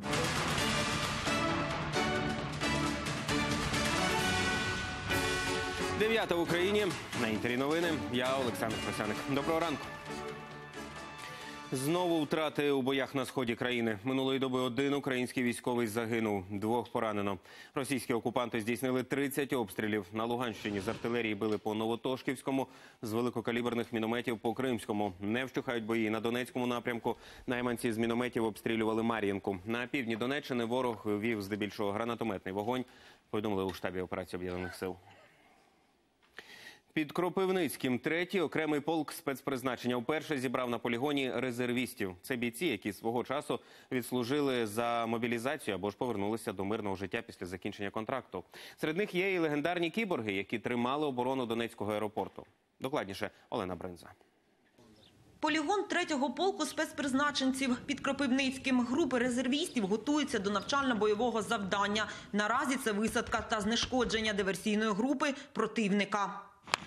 Дев'ята в Україні. На Інтері новини. Я Олександр Просяник. Доброго ранку. Знову втрати у боях на сході країни. Минулої доби один український військовий загинув, 2 поранено. Російські окупанти здійснили 30 обстрілів. На Луганщині з артилерії били по Новотошківському, з великокаліберних мінометів по Кримському. Не вщухають бої на Донецькому напрямку. Найманці з мінометів обстрілювали Мар'їнку. На півдні Донеччини ворог вів здебільшого гранатометний вогонь, повідомили у штабі операції Об'єднаних сил. Під Кропивницьким 3-й окремий полк спецпризначення вперше зібрав на полігоні резервістів. Це бійці, які свого часу відслужили за мобілізацію або ж повернулися до мирного життя після закінчення контракту. Серед них є і легендарні кіборги, які тримали оборону Донецького аеропорту. Докладніше Олена Бринза. Полігон 3-го полку спецпризначенців під Кропивницьким. Групи резервістів готуються до навчально-бойового завдання. Наразі це висадка та знешкодження диверсійної групи противника.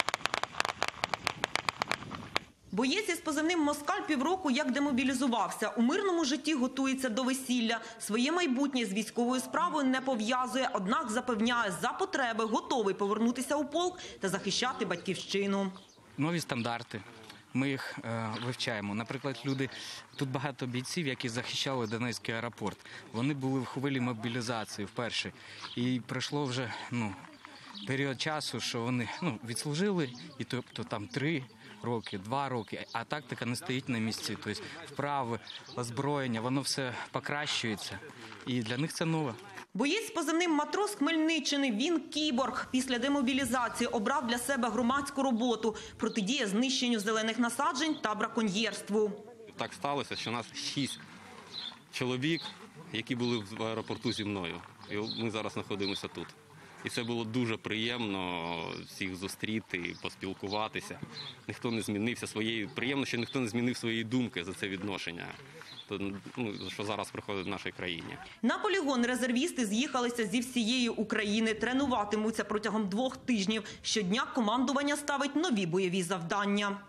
Боєць із позивним «Москаль» півроку як демобілізувався. У мирному житті готується до весілля. Своє майбутнє з військовою справою не пов'язує, однак запевняє, за потреби готовий повернутися у полк та захищати батьківщину. Нові стандарти. Ми їх вивчаємо. Наприклад, тут багато бійців, які захищали Донецький аеропорт. Вони були в хвилі мобілізації вперше. І пройшло вже період часу, що вони відслужили, і тобто там 3 роки, 2 роки, а тактика не стоїть на місці. Тобто вправи, озброєння, воно все покращується. І для них це нове. Боєць з позивним «Матрос» Хмельниччини. Він кіборг. Після демобілізації обрав для себе громадську роботу. Протидія знищенню зелених насаджень та браконьєрству. Так сталося, що у нас 6 чоловік, які були в аеропорту зі мною. І ми зараз знаходимося тут. І це було дуже приємно всіх зустріти, поспілкуватися. Ніхто не змінився приємно, що ніхто не змінив своєї думки за це відношення, що зараз проходить в нашій країні. На полігон резервісти з'їхалися зі всієї України. Тренуватимуться протягом 2 тижнів. Щодня командування ставить нові бойові завдання.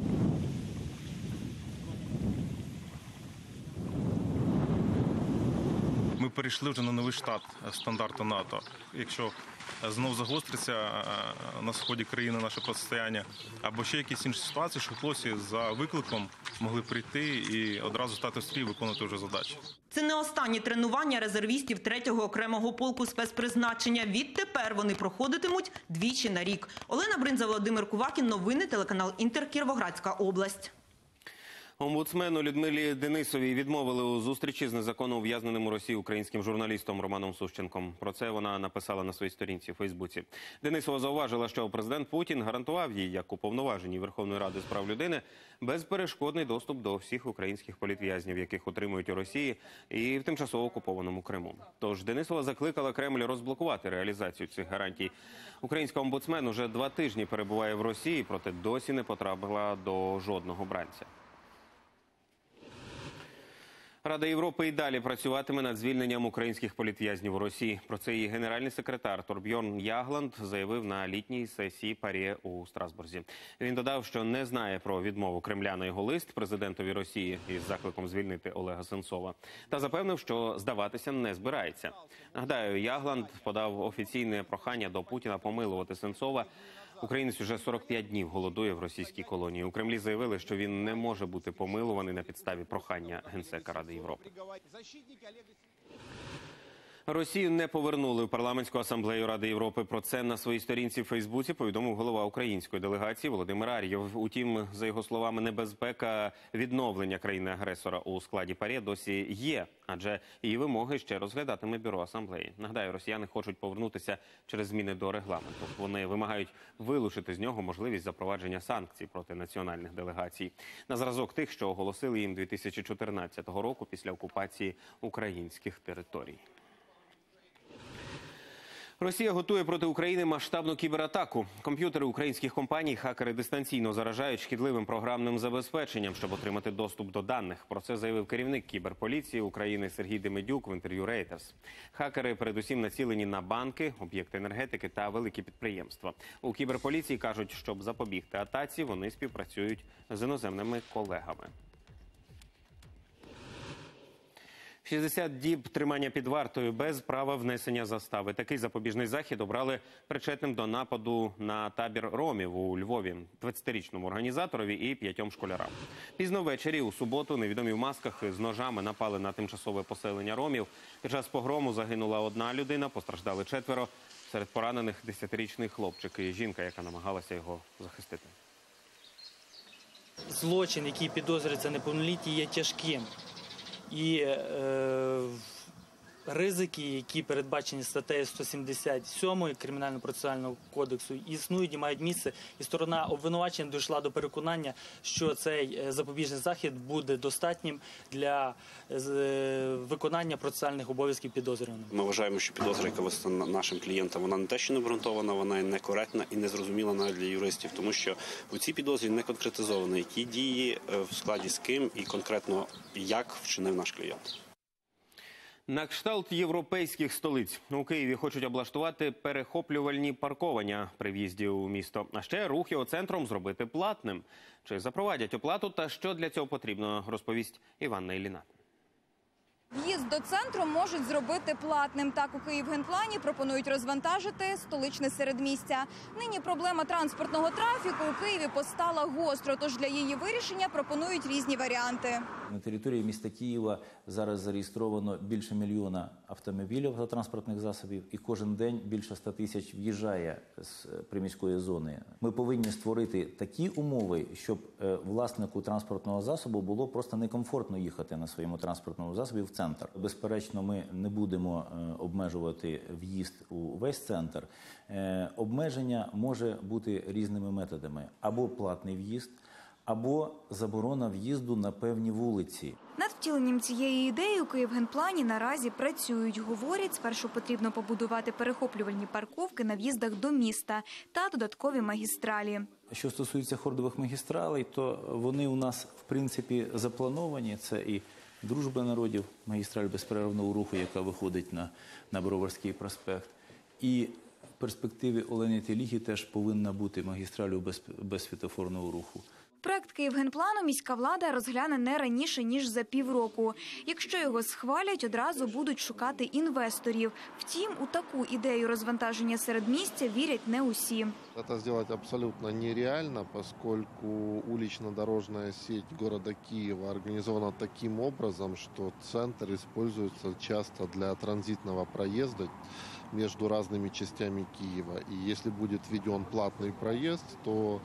Ми перейшли вже на новий штат стандарту НАТО. Якщо знову загостриться на сході країни наше протистояння, або ще якісь інші ситуації, що хлопці за викликом могли прийти і одразу стати в стрій і виконувати вже задачі. Це не останні тренування резервістів 3-го окремого полку спецпризначення. Відтепер вони проходитимуть 2 на рік. Олена Бринза, Володимир Кувакін. Новини, телеканал «Інтер», Кіровоградська область. Омбудсмену Людмилі Денисовій відмовили у зустрічі з незаконно ув'язненим у Росії українським журналістом Романом Сущенком. Про це вона написала на своїй сторінці у Фейсбуці. Денисова зауважила, що президент Путін гарантував їй, як уповноваженій Верховної Ради з прав людини, безперешкодний доступ до всіх українських політв'язнів, яких утримують у Росії і в тимчасово окупованому Криму. Тож Денисова закликала Кремль розблокувати реалізацію цих гарантій. Українська омбудсмен уже 2 тижні перебуває в Росії, проте досі не потрапила до жодного бранця. Рада Європи і далі працюватиме над звільненням українських політв'язнів у Росії. Про це її генеральний секретар Торбьорн Ягланд заявив на літній сесії ПАРЄ у Страсбурзі. Він додав, що не знає про відмову Кремля на його лист президентові Росії із закликом звільнити Олега Сенцова. Та запевнив, що здаватися не збирається. Нагадаю, Ягланд подав офіційне прохання до Путіна помилувати Сенцова. Українець уже 45 днів голодує в російській колонії. У Кремлі заявили, що він не може бути помилуваний на підставі прохання Генсека Ради Європи. Росію не повернули в парламентську асамблею Ради Європи. Про це на своїй сторінці в Фейсбуці повідомив голова української делегації Володимир Ар'єв. Утім, за його словами, небезпека відновлення країни-агресора у складі ПАРЄ досі є, адже її вимоги ще розглядатиме бюро асамблеї. Нагадаю, росіяни хочуть повернутися через зміни до регламенту. Вони вимагають вилучити з нього можливість запровадження санкцій проти національних делегацій. На зразок тих, що оголосили їм 2014 року після окупації українських територій. Росія готує проти України масштабну кібератаку. Комп'ютери українських компаній хакери дистанційно заражають шкідливим програмним забезпеченням, щоб отримати доступ до даних. Про це заявив керівник кіберполіції України Сергій Демидюк в інтерв'ю Reuters. Хакери передусім націлені на банки, об'єкти енергетики та великі підприємства. У кіберполіції кажуть, щоб запобігти атаці, вони співпрацюють з іноземними колегами. 60 діб тримання під вартою без права внесення застави. Такий запобіжний захід обрали причетним до нападу на табір ромів у Львові 20-річному організаторові і 5 школярам. Пізно ввечері у суботу невідомі в масках з ножами напали на тимчасове поселення ромів. Під час погрому загинула 1 людина, постраждали 4. Серед поранених 10-річний хлопчик і жінка, яка намагалася його захистити. Злочин, який підозрюється неповнолітні, є тяжким. І ризики, які передбачені статтею 177 Кримінально-процесуального кодексу, існують і мають місце. І сторона обвинувачення дійшла до переконання, що цей запобіжний захід буде достатнім для виконання процесуальних обов'язків підозрюваного. Ми вважаємо, що підозра, яка висунена нашим клієнтам, вона не те, що не обґрунтована, вона і некоректна і незрозуміла навіть для юристів, тому що у цій підозрі не конкретизовано, які дії в складі з ким і конкретно як вчинив наш клієнт. На кшталт європейських столиць у Києві хочуть облаштувати перехоплювальні паркування при в'їзді у місто. А ще рух його центром зробити платним. Чи запровадять оплату та що для цього потрібно, розповість Іванна Ілліна. В'їзд до центру можуть зробити платним. Так у Київгенплані пропонують розвантажити столичне середмістя. Нині проблема транспортного трафіку у Києві постала гостро, тож для її вирішення пропонують різні варіанти. На території міста Києва зараз зареєстровано більше 1 мільйона автомобілів та транспортних засобів, і кожен день більше 100 тисяч в'їжджає з приміської зони. Ми повинні створити такі умови, щоб власнику транспортного засобу було просто некомфортно їхати на своєму транспортному засобі в центр. Безперечно, ми не будемо обмежувати в'їзд у весь центр. Обмеження може бути різними методами. Або платний в'їзд, або заборона в'їзду на певні вулиці. Над втіленням цієї ідеї у Київгенплані наразі працюють. Говорять, спершу потрібно побудувати перехоплювальні парковки на в'їздах до міста та додаткові магістралі. Що стосується хордових магістралей, то вони у нас, в принципі, заплановані. Це і Дружба народів, магістраль безперервного руху, яка виходить на Броварський проспект. І в перспективі Олені Теліги теж повинна бути магістралю без світлофорного руху. Проект Київгенплану міська влада розгляне не раніше, ніж за півроку. Якщо його схвалять, одразу будуть шукати інвесторів. Втім, у таку ідею розвантаження середмістя вірять не усі. Это сделать абсолютно нереально, поскольку улично-дорожная сеть города Киева организована таким образом, что центр используется часто для транзитного проезда между разными частями Киева. И если будет введен платный проезд, то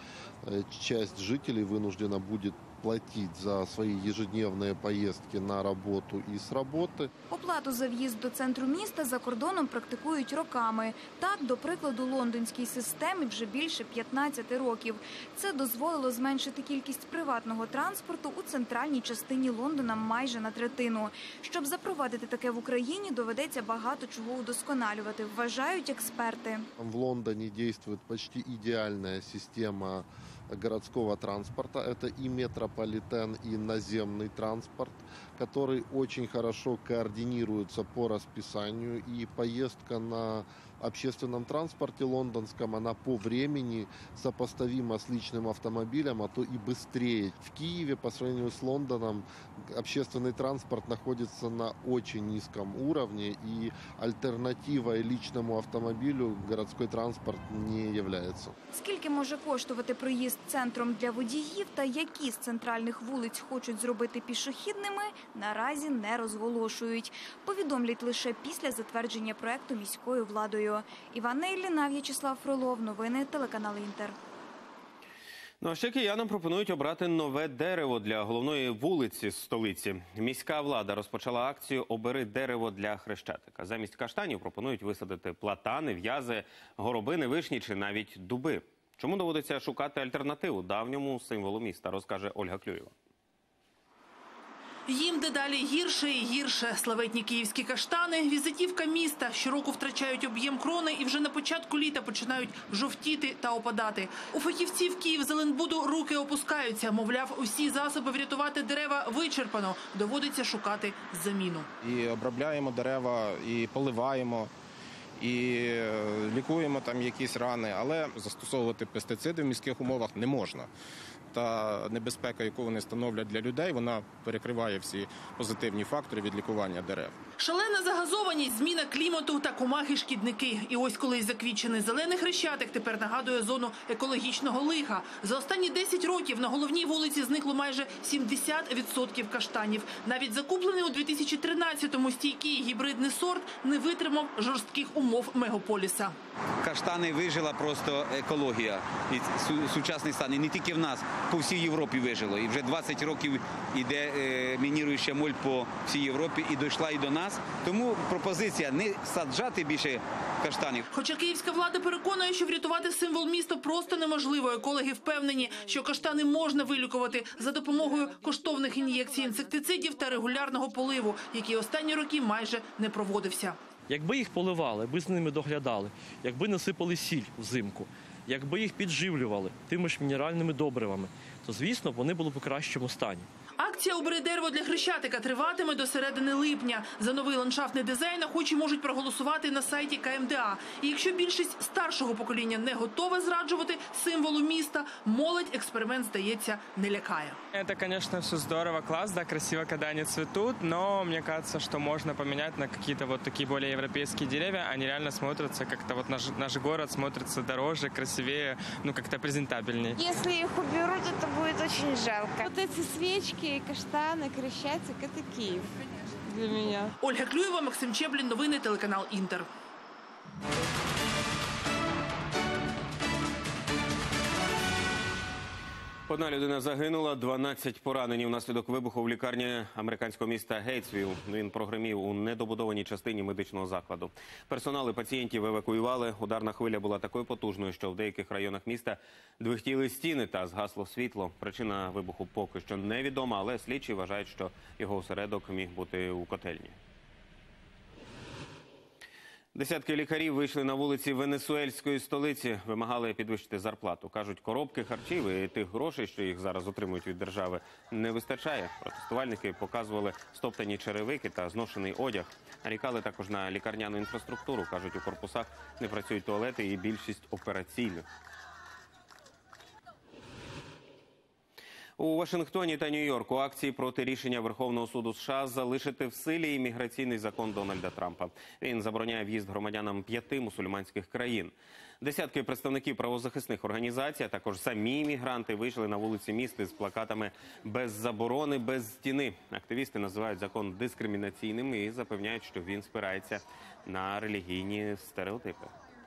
часть жителей вынуждена будет платить за свої ежедневні поїздки на роботу і з роботи. Оплату за в'їзд до центру міста за кордоном практикують роками. Так, до прикладу, лондонській системі вже більше 15 років. Це дозволило зменшити кількість приватного транспорту у центральній частині Лондона майже на третину. Щоб запровадити таке в Україні, доведеться багато чого удосконалювати, вважають експерти. В Лондоне действует почти идеальная система городского транспорта. Это и метрополитен, и наземный транспорт, который очень хорошо координируется по расписанию. И поездка на общественном транспорте лондонском, она по времени сопоставима с личным автомобилем, а то и быстрее. В Киеве по сравнению с Лондоном общественный транспорт находится на очень низком уровне, и альтернативой личному автомобилю городской транспорт не является. Скільки може коштувати проїзд центром для водіїв та які з центральних вулиць хочуть зробити пішохідними, наразі не розголошують. Повідомлять лише після затвердження проекту міською владою. Іванна Ілліна, В'ячеслав Фролов. Новини телеканал Інтер. Ну а ще киянам пропонують обрати нове дерево для головної вулиці столиці. Міська влада розпочала акцію «Обери дерево для Хрещатика». Замість каштанів пропонують висадити платани, в'язи, горобини, вишні чи навіть дуби. Чому доводиться шукати альтернативу давньому символу міста, розкаже Ольга Клюєва. Їм дедалі гірше і гірше. Славетні київські каштани – візитівка міста. Щороку втрачають об'єм крони і вже на початку літа починають жовтіти та опадати. У фахівців Київзеленбуду руки опускаються. Мовляв, усі засоби врятувати дерева вичерпано. Доводиться шукати заміну. І обробляємо дерева, і поливаємо, і лікуємо там якісь рани, але застосовувати пестициди в міських умовах не можна. Та небезпека, яку вони становлять для людей, вона перекриває всі позитивні фактори від лікування дерев. Шалена загазованість, зміна клімату та комахи-шкідники. І ось колись заквітчений зелений Хрещатик тепер нагадує зону екологічного лиха. За останні 10 років на головній вулиці зникло майже 70% каштанів. Навіть закуплений у 2013-му стійкий гібридний сорт не витримав жорстких умов мегаполіса. Каштани вижила просто екологія і сучасний стан. І не тільки в нас, по всій Європі вижило. І вже 20 років іде мініруюча моль по всій Європі і дійшла і до нас. Тому пропозиція не саджати більше каштанів. Хоча київська влада переконує, що врятувати символ міста просто неможливо. Екологи впевнені, що каштани можна вилікувати за допомогою коштовних ін'єкцій інсектицидів та регулярного поливу, який останні роки майже не проводився. Якби їх поливали, якби з ними доглядали, якби насипали сіль взимку, якби їх підживлювали тими ж мінеральними добривами, то, звісно, вони були б у кращому стані. Акція «Убери дерево для Хрещатика» триватиме до середини липня. За новий ландшафтний дизайн охочі можуть проголосувати на сайті КМДА. І якщо більшість старшого покоління не готова зраджувати символу міста, молодь експеримент, здається, не лякає. Это, конечно, все здорово, класс, да, красиво, когда они цветут, но мне кажется, что можно поменять на какие-то вот такие более европейские деревья. Они реально смотрятся как-то, вот наш город смотрится дороже, красивее, ну, как-то презентабельнее. Если их уберут, это будет очень жалко. Вот эти свечки, каштаны, Крещатик – это Киев для меня. Ольга Клюєва, Максим Чеблін, новини, телеканал «Інтер». Одна людина загинула, 12 поранені внаслідок вибуху в лікарні американського міста Гейтсвіл. Він прогримів у недобудованій частині медичного закладу. Персонал і пацієнтів евакуювали. Ударна хвиля була такою потужною, що в деяких районах міста двихтіли стіни та згасло світло. Причина вибуху поки що невідома, але слідчі вважають, що його осередок міг бути у котельні. Десятки лікарів вийшли на вулиці венесуельської столиці, вимагали підвищити зарплату. Кажуть, коробки харчів і тих грошей, що їх зараз отримують від держави, не вистачає. Протестувальники показували стоптані черевики та зношений одяг. Нарікали також на лікарняну інфраструктуру. Кажуть, у корпусах не працюють туалети і більшість операційних. У Вашингтоні та Нью-Йорку акції проти рішення Верховного суду США залишити в силі імміграційний закон Дональда Трампа. Він забороняє в'їзд громадянам 5 мусульманських країн. Десятки представників правозахисних організацій, а також самі іммігранти вийшли на вулиці міста з плакатами «Без заборони, без стіни». Активісти називають закон дискримінаційним і запевняють, що він спирається на релігійні стереотипи.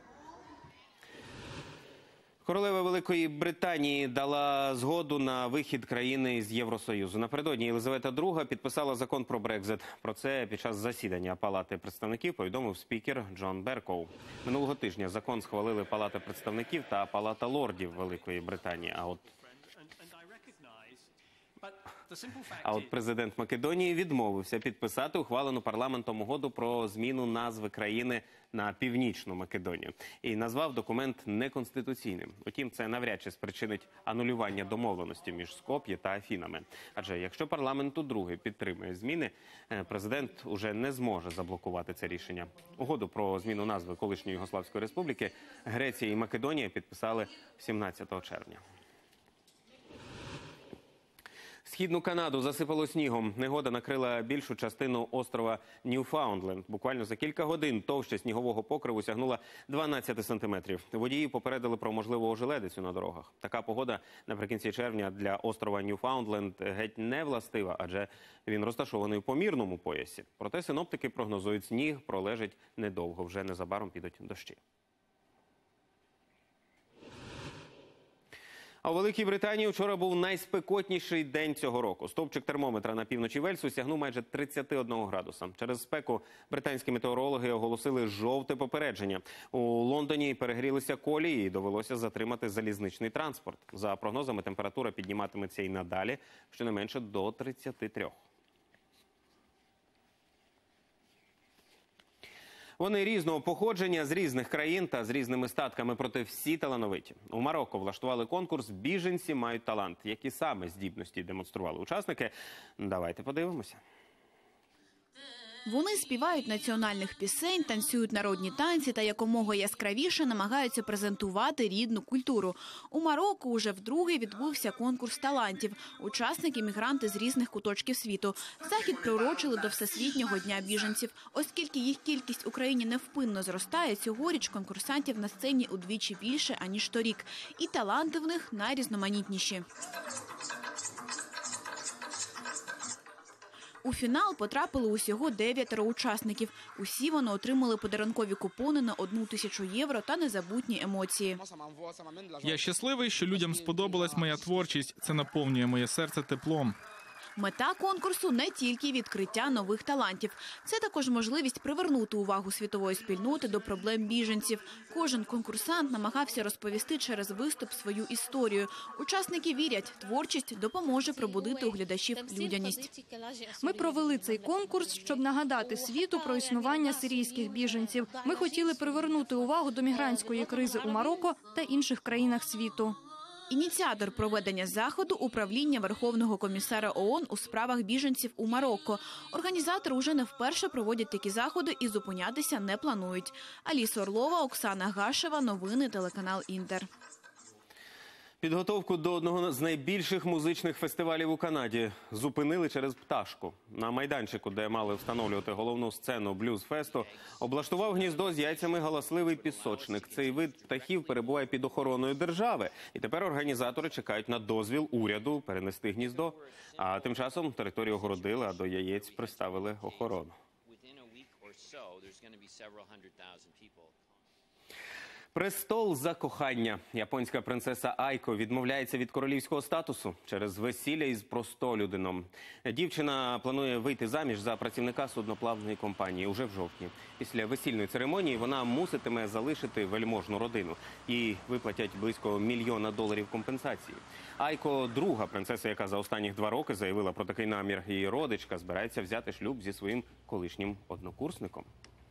Королева Великої Британії дала згоду на вихід країни з Євросоюзу. Напередодні Єлизавета II підписала закон про Брекзит. Про це під час засідання Палати представників повідомив спікер Джон Беркоу. Минулого тижня закон схвалили Палата представників та Палата лордів Великої Британії. А от президент Македонії відмовився підписати ухвалену парламентом угоду про зміну назви країни на Північну Македонію і назвав документ неконституційним. Утім, це навряд чи спричинить анулювання домовленості між Скоп'є та Афінами. Адже якщо парламент удруге підтримує зміни, президент уже не зможе заблокувати це рішення. Угоду про зміну назви колишньої Югославської республіки Греція і Македонія підписали 17 червня. Східну Канаду засипало снігом. Негода накрила більшу частину острова Ньюфаундленд. Буквально за кілька годин товща снігового покриву сягнула 12 сантиметрів. Водії попередили про можливу ожеледицю на дорогах. Така погода наприкінці червня для острова Ньюфаундленд геть не властива, адже він розташований у помірному поясі. Проте синоптики прогнозують, сніг пролежить недовго. Вже незабаром підуть дощі. А у Великій Британії вчора був найспекотніший день цього року. Стовпчик термометра на півночі Вельсу сягнув майже 31 градуса. Через спеку британські метеорологи оголосили жовте попередження. У Лондоні перегрілися колії і довелося затримати залізничний транспорт. За прогнозами, температура підніматиметься і надалі, щонайменше до 33. Вони різного походження, з різних країн та з різними статками, проте всі талановиті. У Марокко влаштували конкурс «Біженці мають талант». Які саме здібності демонстрували учасники? Давайте подивимося. Вони співають національних пісень, танцюють народні танці та якомога яскравіше намагаються презентувати рідну культуру. У Марокко уже вдруге відбувся конкурс талантів. Учасники – мігранти з різних куточків світу. Захід приурочили до Всесвітнього дня біженців. Оскільки їх кількість у країні невпинно зростає, цьогоріч конкурсантів на сцені удвічі більше, аніж торік. І таланти в них найрізноманітніші. У фінал потрапили усього 9 учасників. Усі вони отримали подарункові купони на 1000 євро та незабутні емоції. Я щасливий, що людям сподобалась моя творчість. Це наповнює моє серце теплом. Мета конкурсу – не тільки відкриття нових талантів. Це також можливість привернути увагу світової спільноти до проблем біженців. Кожен конкурсант намагався розповісти через виступ свою історію. Учасники вірять, творчість допоможе пробудити у глядачів людяність. Ми провели цей конкурс, щоб нагадати світу про існування сирійських біженців. Ми хотіли привернути увагу до мігрантської кризи у Марокко та інших країнах світу. Ініціатор проведення заходу – управління Верховного комісара ООН у справах біженців у Марокко. Організатори уже не вперше проводять такі заходи і зупинятися не планують. Аліса Орлова, Оксана Гашева. Новини телеканал «Інтер». Підготовку до одного з найбільших музичних фестивалів у Канаді зупинили через пташку. На майданчику, де мали встановлювати головну сцену блюз-фесту, облаштував гніздо з яйцями галасливий пісочник. Цей вид птахів перебуває під охороною держави. І тепер організатори чекають на дозвіл уряду перенести гніздо. А тим часом територію огородили, а до яєць приставили охорону. Престол за кохання. Японська принцеса Айко відмовляється від королівського статусу через весілля із простолюдином. Дівчина планує вийти заміж за працівника судноплавної компанії уже в жовтні. Після весільної церемонії вона муситиме залишити вельможну родину. Їй виплатять близько $1 мільйон компенсації. Айко – друга принцеса, яка за останні 2 роки заявила про такий намір. Її родичка збирається взяти шлюб зі своїм колишнім однокурсником.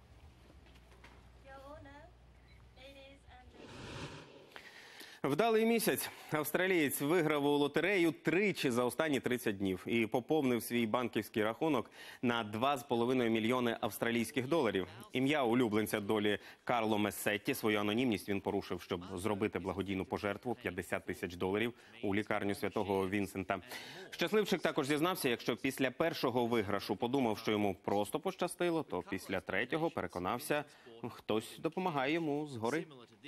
Вдалий місяць. Австралієць виграв у лотерею 3 за останні 30 днів і поповнив свій банківський рахунок на $2,5 мільйони австралійських доларів. Ім'я улюбленця долі Карло Месетті. Свою анонімність він порушив, щоб зробити благодійну пожертву $50 тисяч у лікарню Святого Вінсента. Щасливчик також зізнався, якщо після першого виграшу подумав, що йому просто пощастило, то після 3-го переконався, хтось допомагає йому згори.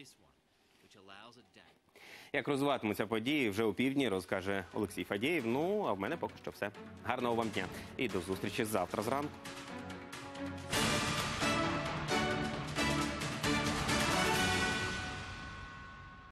Як розвиватимуться події, вже у півдні розкаже Олексій Фадєєв. Ну, а в мене поки що все. Гарного вам дня і до зустрічі завтра зранку.